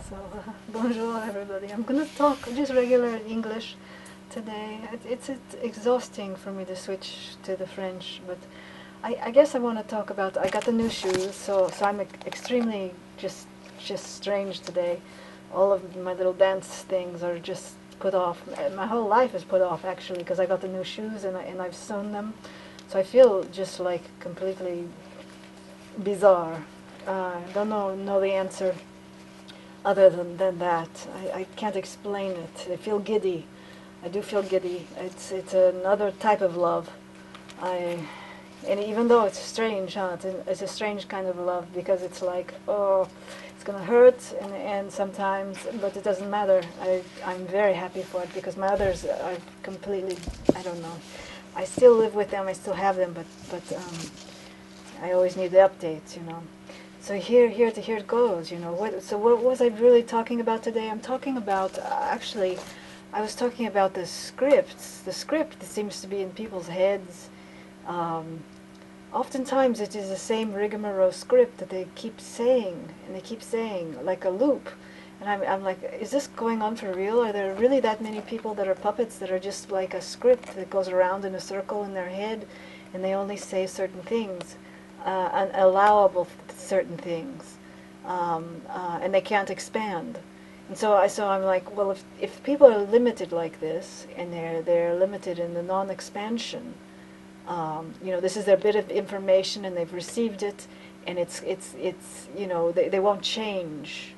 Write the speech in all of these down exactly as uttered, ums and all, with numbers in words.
So, uh, bonjour everybody. I'm gonna talk just regular English today. It, it's, it's exhausting for me to switch to the French, but I, I guess I want to talk about, I got the new shoes, so, so I'm extremely just, just strange today. All of my little dance things are just put off. My whole life is put off actually, because I got the new shoes and, I, and I've sewn them. So I feel just like completely bizarre. I uh, don't know, know the answer other than, than that. I, I can't explain it. I feel giddy. I do feel giddy. It's, it's another type of love. I, and even though it's strange, huh? It's a, it's a strange kind of love, because it's like, oh, it's going to hurt and, and sometimes, but it doesn't matter. I, I'm very happy for it, because my others are completely, I don't know. I still live with them, I still have them, but, but um, I always need the updates, you know. So here, here, to here it goes, you know. What, so what was I really talking about today? I'm talking about, uh, actually, I was talking about the scripts. The script that seems to be in people's heads. Um, oftentimes it is the same rigmarole script that they keep saying, and they keep saying, like a loop. And I'm, I'm like, is this going on for real? Are there really that many people that are puppets that are just like a script that goes around in a circle in their head, and they only say certain things? Uh, allowable certain things, um, uh, and they can't expand. And so I so I'm like, well, if if people are limited like this, and they're they're limited in the non-expansion, um, you know, this is their bit of information, and they've received it, and it's it's it's you know, they they won't change.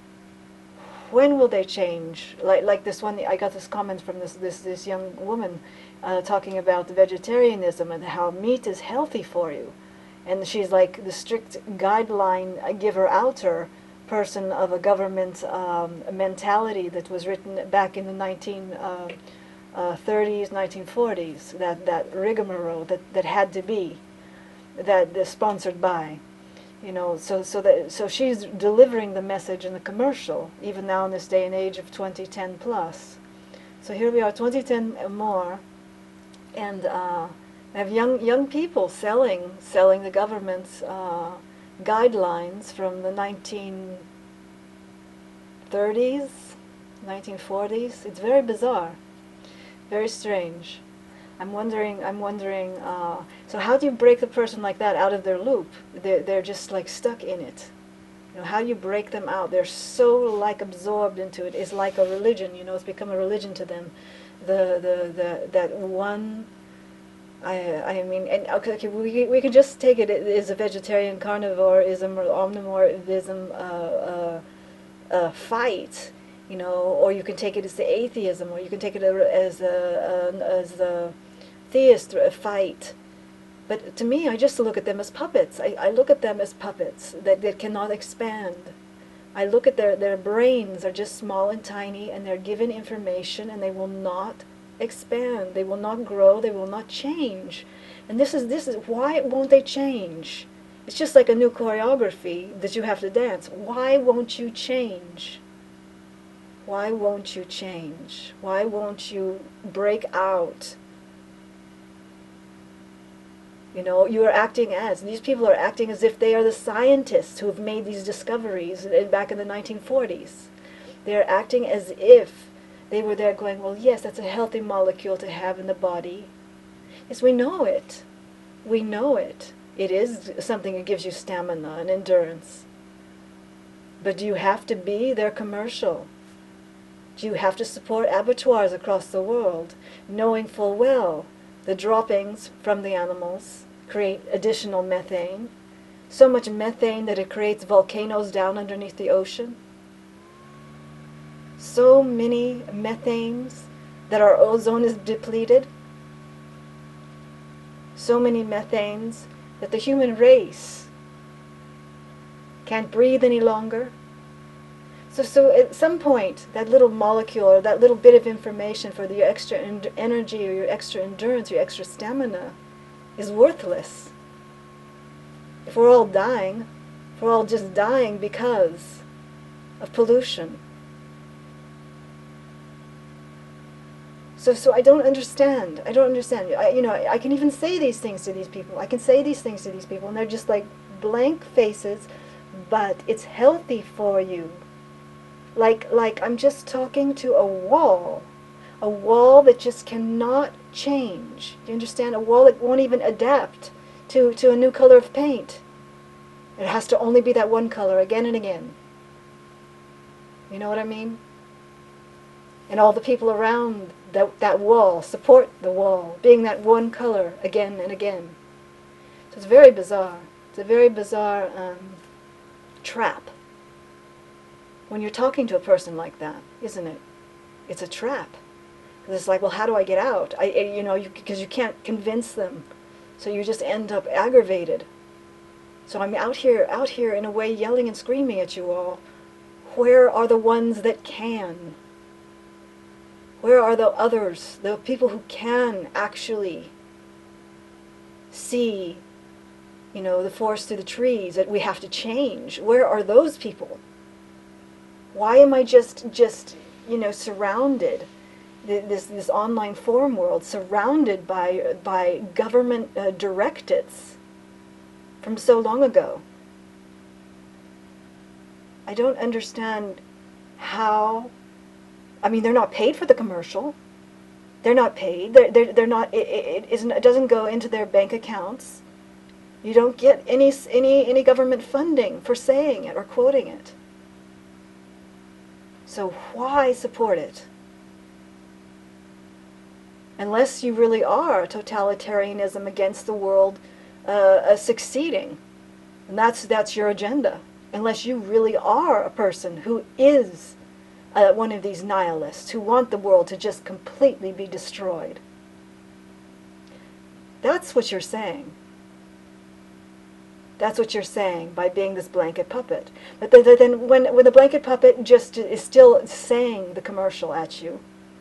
When will they change? Like like this one, I got this comment from this this this young woman uh, talking about vegetarianism and how meat is healthy for you. And she's like the strict guideline giver outer person of a government um, mentality that was written back in the nineteen thirties, nineteen forties, that, that rigmarole that, that had to be, that is sponsored by. You know, so, so, that, so she's delivering the message in the commercial, even now in this day and age of twenty ten plus. So here we are, twenty ten more, and uh, I have young young people selling selling the government's uh, guidelines from the nineteen thirties, nineteen forties. It's very bizarre, very strange. I'm wondering. I'm wondering. Uh, so how do you break the person like that out of their loop? They're they're just like stuck in it. You know, how do you break them out? They're so like absorbed into it. It's like a religion. You know, it's become a religion to them. The the the that one. I, I mean, and okay, okay, we, we can just take it as a vegetarian carnivorism or omnivorism uh, uh, uh, fight, you know, or you can take it as the atheism, or you can take it as a, a, as a theist fight. But to me, I just look at them as puppets. I, I look at them as puppets that, that cannot expand. I look at their, their brains are just small and tiny, and they're given information, and they will not expand, they will not grow, they will not change. And this is this is why won't they change? It's just like a new choreography that you have to dance. Why won't you change? Why won't you change? Why won't you break out? You know, you are acting as, these people are acting as if they are the scientists who have made these discoveries in, back in the nineteen forties. They are acting as if they were there going, well, yes, that's a healthy molecule to have in the body. Yes, we know it. We know it. It is something that gives you stamina and endurance. But do you have to be their commercial? Do you have to support abattoirs across the world, knowing full well the droppings from the animals create additional methane, so much methane that it creates volcanoes down underneath the ocean? So many methanes that our ozone is depleted. So many methanes that the human race can't breathe any longer. So, so at some point, that little molecule or that little bit of information for the, your extra en energy or your extra endurance, your extra stamina is worthless. If we're all dying, if we're all just dying because of pollution. So, so I don't understand. I don't understand. I, you know, I, I can even say these things to these people. I can say these things to these people, and they're just like blank faces. But it's healthy for you. Like, like I'm just talking to a wall. A wall that just cannot change. Do you understand? A wall that won't even adapt to, to a new color of paint. It has to only be that one color again and again. You know what I mean? And all the people around that, that wall support the wall, being that one color again and again. So it's very bizarre. It's a very bizarre um, trap. When you're talking to a person like that, isn't it? It's a trap. Because it's like, well, how do I get out? I, you know, because you, you can't convince them. So you just end up aggravated. So I'm out here, out here in a way yelling and screaming at you all. Where are the ones that can? Where are the others, the people who can actually see, you know, the forest through the trees that we have to change? Where are those people? Why am I just, just, you know, surrounded, this this online forum world, surrounded by by government uh, directives from so long ago? I don't understand how. I mean, they're not paid for the commercial. They're not paid. They're they're, they're not. It, it, isn't, it doesn't go into their bank accounts. You don't get any any any government funding for saying it or quoting it. So why support it? Unless you really are totalitarianism against the world uh, uh, succeeding, and that's that's your agenda. Unless you really are a person who is uh, one of these nihilists who want the world to just completely be destroyed. That's what you're saying. That's what you're saying by being this blanket puppet. But then, then when, when the blanket puppet just is still saying the commercial at you,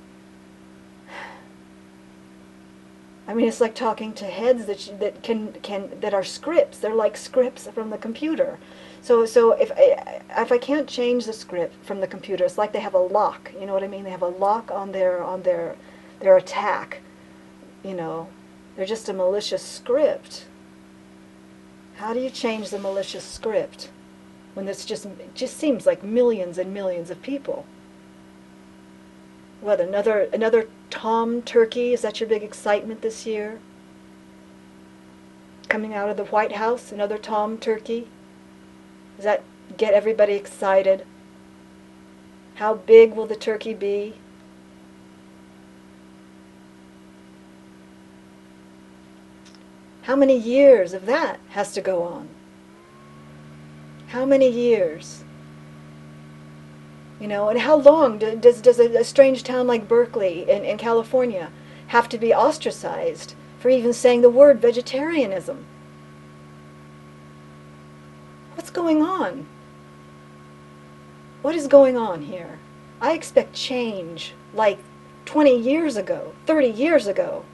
I mean, it's like talking to heads that you, that can can that are scripts. They're like scripts from the computer. So so if I, if I can't change the script from the computer, it's like they have a lock. You know what I mean? They have a lock on their on their their attack. You know, they're just a malicious script. How do you change the malicious script when this just it just seems like millions and millions of people? What, another another Tom Turkey? Is that your big excitement this year? Coming out of the White House, another Tom Turkey? Does that get everybody excited? How big will the turkey be? How many years of that has to go on? How many years? You know, and how long do, does, does a, a strange town like Berkeley in, in California have to be ostracized for even saying the word vegetarianism? What's going on? What is going on here? I expect change like twenty years ago, thirty years ago.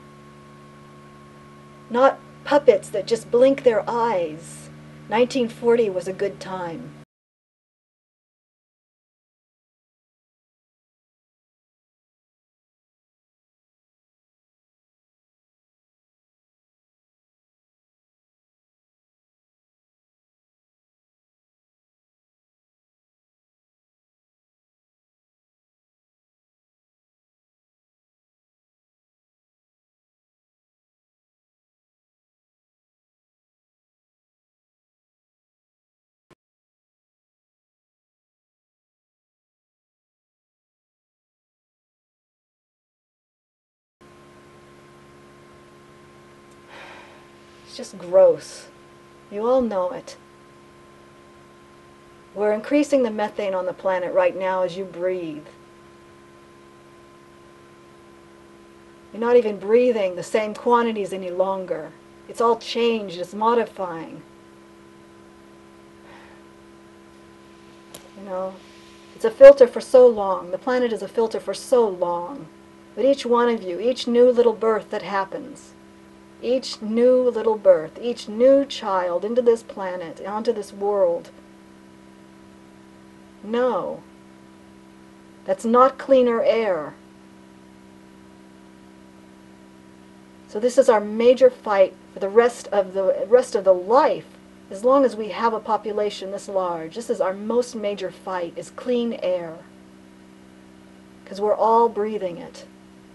Not puppets that just blink their eyes. nineteen forty was a good time. It's just gross. You all know it. We're increasing the methane on the planet right now as you breathe. You're not even breathing the same quantities any longer. It's all changed, it's modifying. You know, it's a filter for so long. The planet is a filter for so long. But each one of you, each new little birth that happens, each new little birth, each new child into this planet, onto this world, no, that's not cleaner air. So this is our major fight for the rest of the rest of the life as long as we have a population this large, this is our most major fight, is clean air. Because we're all breathing it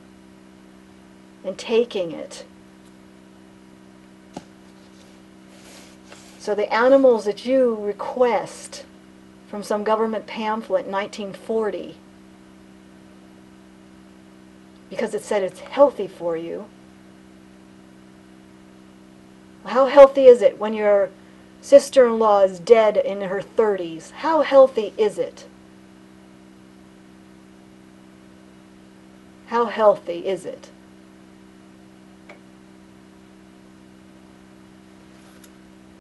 and taking it. So the animals that you request from some government pamphlet in nineteen forty, because it said it's healthy for you, how healthy is it when your sister-in-law is dead in her thirties? How healthy is it? How healthy is it?